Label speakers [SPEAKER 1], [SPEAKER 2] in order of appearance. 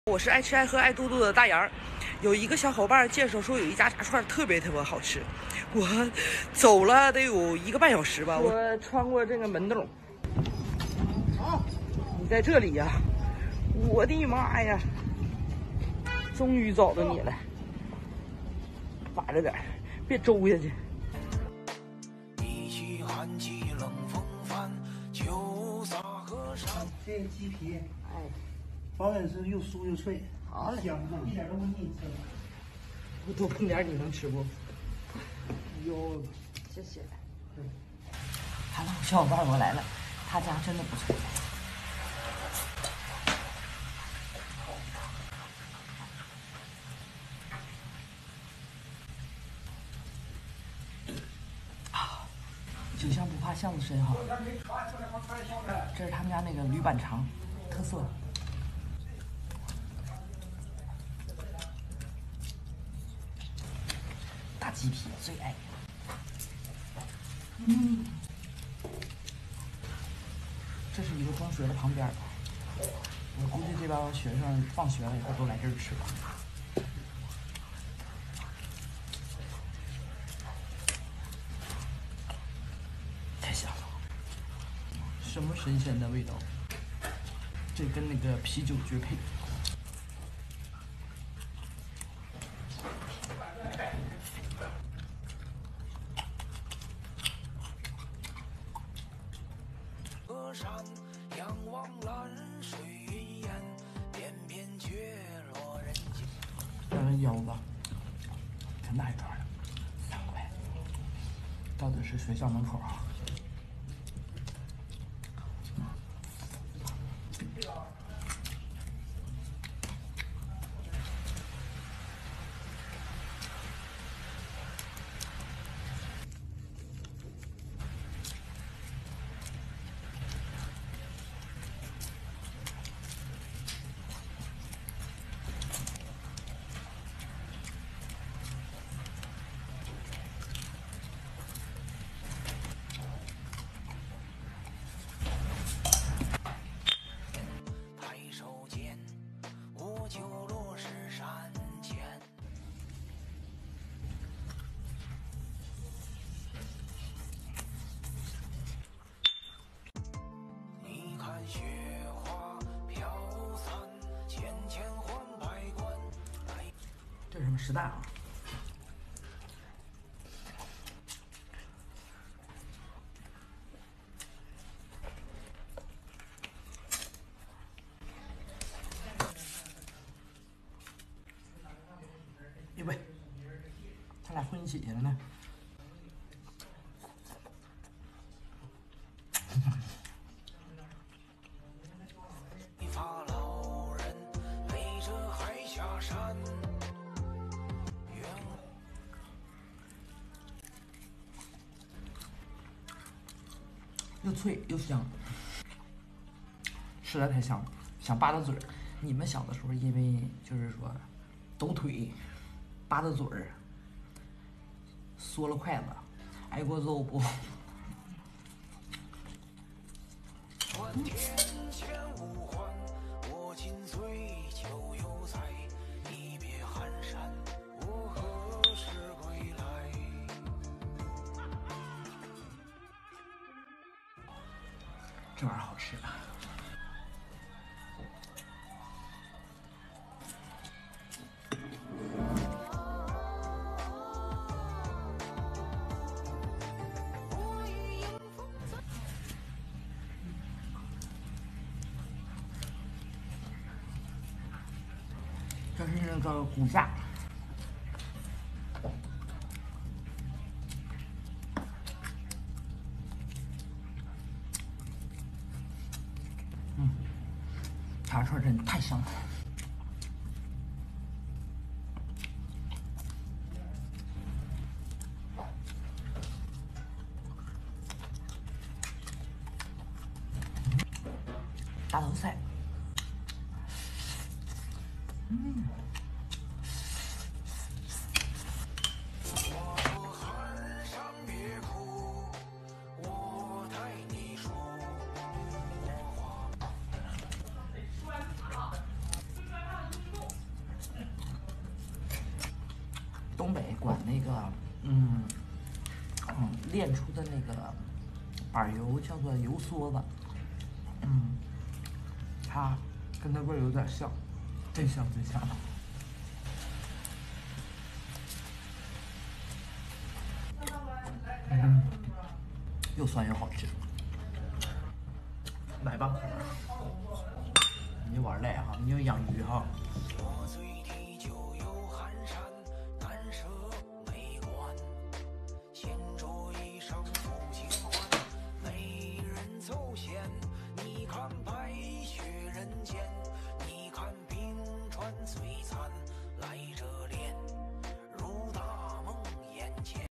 [SPEAKER 1] 我是爱吃爱喝爱嘟嘟的大杨。有一个小伙伴介绍说有一家炸串特别好吃，我走了得有1个半小时吧，我穿过这个门洞。你在这里呀？我的妈呀！终于找到你了，把着点，别周下去。
[SPEAKER 2] 这个鸡皮，保准是又酥又脆，
[SPEAKER 1] 好嘞，
[SPEAKER 2] 香，一点都不腻。
[SPEAKER 1] 我多碰点，你能吃不？
[SPEAKER 2] 有，
[SPEAKER 1] 谢谢。Hello， 小伙伴，我来了，他家真的不错。酒香不怕巷子深哈。这是他们家那个铝板肠，特色。大鸡皮最爱。这是一个中学的旁边，我估计这帮学生放学了以后都来这儿吃吧。太香了，什么神仙的味道？这跟那个啤酒绝配。这是腰子，挺大一串的，3块。到底是学校门口啊？这是什么石蛋啊？哎喂，他俩混一起去了呢。又脆又香，实在太香了，想扒拉嘴儿。你们小的时候因为就是说抖腿、扒拉嘴儿、缩了筷子，挨过揍不？这玩意儿好吃啊！这是那个骨架。炸串真的太香了。大头菜。 东北管那个炼出的那个板油叫做油梭子，它跟那味儿有点像，真香真香。又酸又好吃。来吧，你玩赖哈，你要养鱼哈。